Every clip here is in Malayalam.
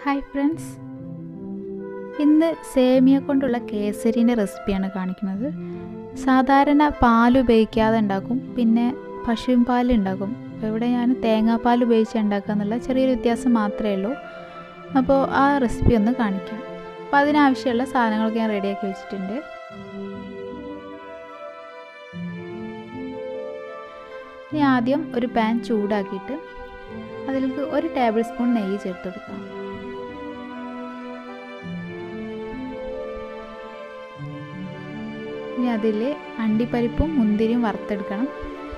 ഹായ് ഫ്രണ്ട്സ്, ഇന്ന് സേമിയ കൊണ്ടുള്ള കേസരീൻ്റെ റെസിപ്പിയാണ് കാണിക്കുന്നത്. സാധാരണ പാൽ ഉപയോഗിക്കാതെ ഉണ്ടാക്കും, പിന്നെ പശുവിൻ പാൽ ഉണ്ടാക്കും. അപ്പോൾ ഇവിടെ ഞാൻ തേങ്ങാപ്പാൽ ഉപയോഗിച്ച് ഉണ്ടാക്കുക എന്നുള്ള ചെറിയൊരു വ്യത്യാസം മാത്രമേ ഉള്ളൂ. അപ്പോൾ ആ റെസിപ്പി ഒന്ന് കാണിക്കാം. അപ്പോൾ അതിനാവശ്യമുള്ള സാധനങ്ങളൊക്കെ ഞാൻ റെഡിയാക്കി വെച്ചിട്ടുണ്ട്. ഇനി ആദ്യം ഒരു പാൻ ചൂടാക്കിയിട്ട് അതിലേക്ക് 1 ടേബിൾ സ്പൂൺ നെയ്യ് ചേർത്ത് കൊടുക്കാം. ഇനി അതിൽ അണ്ടിപ്പരിപ്പും മുന്തിരിയും വറുത്തെടുക്കണം.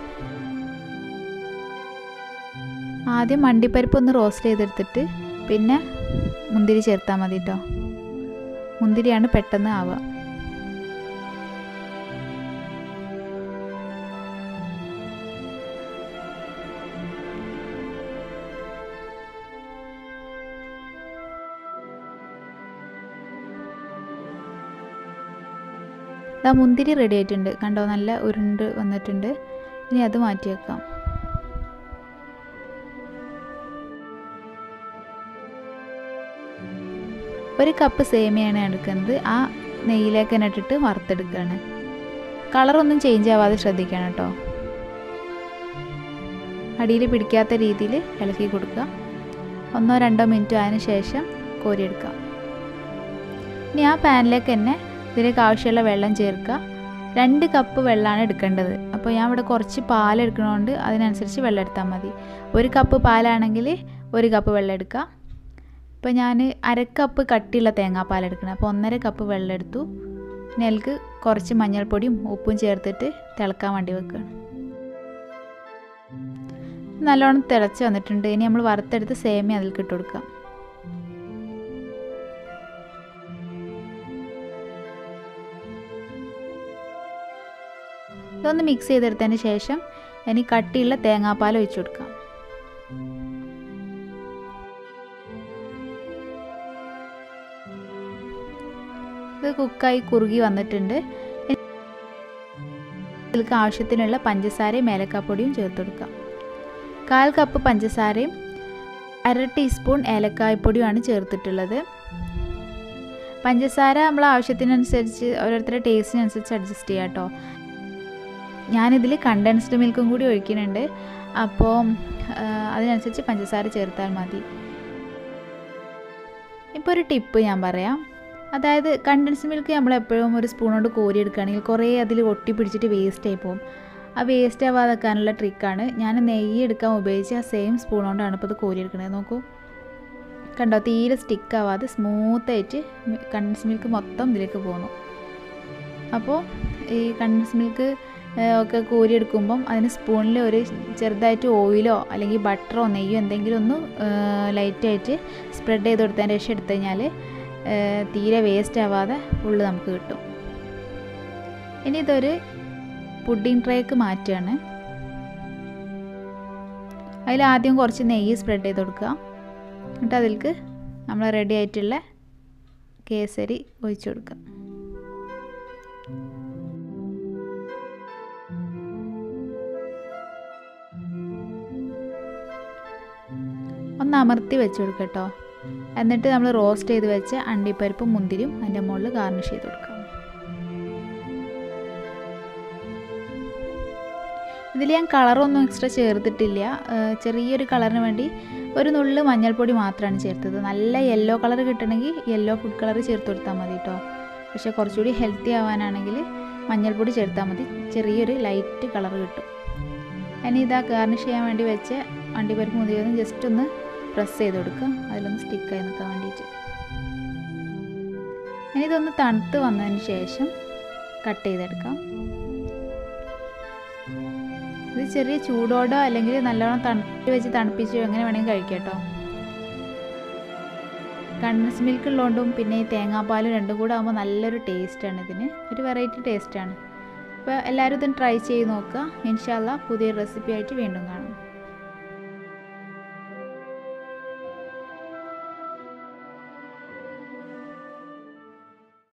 ആദ്യം അണ്ടിപ്പരിപ്പ് ഒന്ന് റോസ്റ്റ് ചെയ്തെടുത്തിട്ട് പിന്നെ മുന്തിരി ചേർത്താൽ മതി കേട്ടോ. മുന്തിരിയാണ് പെട്ടെന്ന് ആവുക. മുന്തിരി റെഡി ആയിട്ടുണ്ട്, കണ്ടോ, നല്ല ഉരുണ്ട് വന്നിട്ടുണ്ട്. ഇനി അത് മാറ്റി വെക്കാം. ഒരു കപ്പ് സേമിയാണ് എടുക്കുന്നത്. ആ നെയ്യിലേക്ക് തന്നെ ഇട്ടിട്ട് വറുത്തെടുക്കുകയാണ്. കളറൊന്നും ചേഞ്ച് ആവാതെ ശ്രദ്ധിക്കണം കേട്ടോ. അടിയിൽ പിടിക്കാത്ത രീതിയിൽ ഇളക്കി കൊടുക്കുക. 1-2 മിനിറ്റ് അതിന് ശേഷം കോരിയെടുക്കാം. ഇനി ആ പാനിലേക്ക് തന്നെ ഇതിലേക്ക് ആവശ്യമുള്ള വെള്ളം ചേർക്കുക. 2 കപ്പ് വെള്ളമാണ് എടുക്കേണ്ടത്. അപ്പോൾ ഞാൻ ഇവിടെ കുറച്ച് പാലെടുക്കണോണ്ട് അതിനനുസരിച്ച് വെള്ളം എടുത്താൽ മതി. 1 കപ്പ് പാലാണെങ്കിൽ 1 കപ്പ് വെള്ളം എടുക്കുക. ഇപ്പോൾ ഞാൻ 1/2 കപ്പ് കട്ടിയുള്ള തേങ്ങാപ്പാൽ എടുക്കണം. അപ്പോൾ 1.5 കപ്പ് വെള്ളം എടുത്തു. ഇനി അതിലേക്ക് കുറച്ച് മഞ്ഞൾപ്പൊടിയും ഉപ്പും ചേർത്തിട്ട് തിളക്കാൻ വേണ്ടി വെക്കുകയാണ്. നല്ലോണം തിളച്ച് വന്നിട്ടുണ്ട്. ഇനി നമ്മൾ വറുത്തെടുത്ത് സേമിയ അതിലേക്ക് ഇട്ട് കൊടുക്കാം. ഇതൊന്ന് മിക്സ് ചെയ്തെടുത്തതിന് ശേഷം ഇനി കട്ടിയുള്ള തേങ്ങാപ്പാൽ ഒഴിച്ചു കൊടുക്കാം. ഇത് കുക്കായി കുറുകി വന്നിട്ടുണ്ട്. ഇതിലേക്ക് ആവശ്യത്തിനുള്ള പഞ്ചസാരയും ഏലക്കാപ്പൊടിയും ചേർത്ത് കൊടുക്കാം. 1/4 കപ്പ് പഞ്ചസാരയും 1/2 ടീസ്പൂൺ ഏലക്കായ്പ്പൊടിയുമാണ് ചേർത്തിട്ടുള്ളത്. പഞ്ചസാര നമ്മൾ ആവശ്യത്തിനനുസരിച്ച് ഓരോരുത്തരുടെ ടേസ്റ്റിനനുസരിച്ച് അഡ്ജസ്റ്റ് ചെയ്യാം കേട്ടോ. ഞാനിതിൽ കണ്ടൻസ്ഡ് മിൽക്കും കൂടി ഒഴിക്കുന്നുണ്ട്. അപ്പോൾ അതിനനുസരിച്ച് പഞ്ചസാര ചേർത്താൽ മതി. ഇപ്പോൾ ഒരു ടിപ്പ് ഞാൻ പറയാം. അതായത് കണ്ടൻസ്ഡ് മിൽക്ക് നമ്മളെപ്പോഴും ഒരു സ്പൂൺ കൊണ്ട് കോരിയെടുക്കുകയാണെങ്കിൽ കുറേ അതിൽ ഒട്ടി പിടിച്ചിട്ട് വേസ്റ്റ് ആയി പോകും. ആ വേസ്റ്റ് ആവാതെക്കാനുള്ള ട്രിക്കാണ്. ഞാൻ നെയ്യ് എടുക്കാൻ ഉപയോഗിച്ച് ആ സെയിം സ്പൂൺ കൊണ്ടാണ് ഇപ്പോൾ ഇത് കോരിയെടുക്കുന്നത്. നോക്കൂ, കണ്ടോ, തീരെ സ്റ്റിക്ക് ആവാതെ സ്മൂത്തായിട്ട് കണ്ടൻസ്ഡ് മിൽക്ക് മൊത്തം ഇതിലേക്ക് പോകുന്നു. അപ്പോൾ ഈ കണ്ടൻസ്ഡ് മിൽക്ക് ഒക്കെ കോരിയെടുക്കുമ്പം അതിന് സ്പൂണിൽ ഒരു ചെറുതായിട്ട് ഓയിലോ അല്ലെങ്കിൽ ബട്ടറോ നെയ്യോ എന്തെങ്കിലും ഒന്ന് ലൈറ്റായിട്ട് സ്പ്രെഡ് ചെയ്ത് കൊടുത്തതിന് ശേഷം എടുത്തു കഴിഞ്ഞാൽ തീരെ വേസ്റ്റ് ആവാതെ ഫുള്ള് നമുക്ക് കിട്ടും. ഇനി ഇതൊരു പുഡിംഗ് ട്രേക്ക് മാറ്റുകയാണ്. അതിൽ ആദ്യം കുറച്ച് നെയ്യ് സ്പ്രെഡ് ചെയ്ത് കൊടുക്കുക. എന്നിട്ട് അതിലേക്ക് നമ്മൾ റെഡി ആയിട്ടുള്ള കേസരി ഒഴിച്ചു കൊടുക്കുക. ഒന്ന് അമർത്തി വെച്ച് കൊടുക്കുക കേട്ടോ. എന്നിട്ട് നമ്മൾ റോസ്റ്റ് ചെയ്ത് വെച്ച അണ്ടിപ്പരിപ്പും മുന്തിരിയും അതിൻ്റെ മുകളിൽ ഗാർണിഷ് ചെയ്ത് കൊടുക്കാം. ഇതിൽ ഞാൻ കളറൊന്നും എക്സ്ട്രാ ചേർത്തിട്ടില്ല. ചെറിയൊരു കളറിന് വേണ്ടി ഒരു നുള്ള് മഞ്ഞൾപ്പൊടി മാത്രമാണ് ചേർത്തത്. നല്ല യെല്ലോ കളർ കിട്ടണമെങ്കിൽ യെല്ലോ ഫുഡ് കളർ ചേർത്ത് കൊടുത്താൽ മതി കേട്ടോ. പക്ഷേ കുറച്ചുകൂടി ഹെൽത്തി ആവാനാണെങ്കിൽ മഞ്ഞൾപ്പൊടി ചേർത്താൽ മതി. ചെറിയൊരു ലൈറ്റ് കളർ കിട്ടും. ഇനി ഇതാ ഗാർണിഷ് ചെയ്യാൻ വേണ്ടി വെച്ച അണ്ടിപ്പരിപ്പ് മുന്തിരി ഒന്ന് ജസ്റ്റ് ഒന്ന് പ്രസ് ചെയ്ത് കൊടുക്കുക, അതിലൊന്ന് സ്റ്റിക്കായി നിൽക്കാൻ വേണ്ടിയിട്ട്. ഇനി ഇതൊന്ന് തണുത്ത് വന്നതിന് ശേഷം കട്ട് ചെയ്തെടുക്കാം. ഇത് ചെറിയ ചൂടോടോ അല്ലെങ്കിൽ നല്ലോണം തണുപ്പിച്ച് വെച്ച് തണുപ്പിച്ചോ എങ്ങനെ വേണമെങ്കിൽ കഴിക്കാം കേട്ടോ. കണ്ടൻസ് മിൽക്ക് ഉള്ളതുകൊണ്ടും പിന്നെ ഈ തേങ്ങാപ്പാലും രണ്ടും കൂടെ ആകുമ്പോൾ നല്ലൊരു ടേസ്റ്റാണ്. ഇതിന് ഒരു വെറൈറ്റി ടേസ്റ്റാണ്. അപ്പോൾ എല്ലാവരും ഇതൊന്ന് ട്രൈ ചെയ്ത് നോക്കുക. ഇൻഷാ അല്ലാഹ് പുതിയ റെസിപ്പി ആയിട്ട് വീണ്ടും കാണാം.